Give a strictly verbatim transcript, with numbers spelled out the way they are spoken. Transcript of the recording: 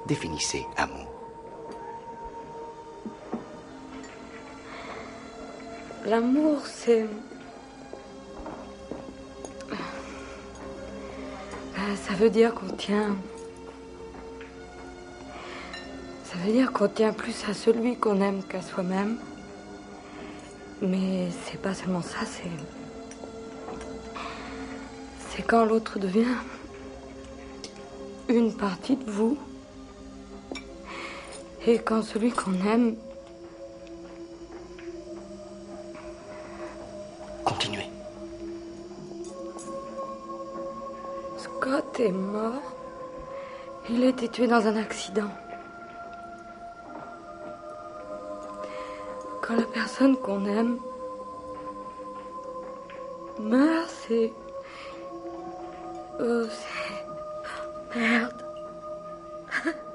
Définissez amour. L'amour, c'est... Ça veut dire qu'on tient... Ça veut dire qu'on tient plus à celui qu'on aime qu'à soi-même. Mais c'est pas seulement ça, c'est... C'est quand l'autre devient une partie de vous. Et quand celui qu'on aime... Continuez. Scott est mort. Il a été tué dans un accident. Quand la personne qu'on aime meurt, c'est... Oh, c'est... Merde.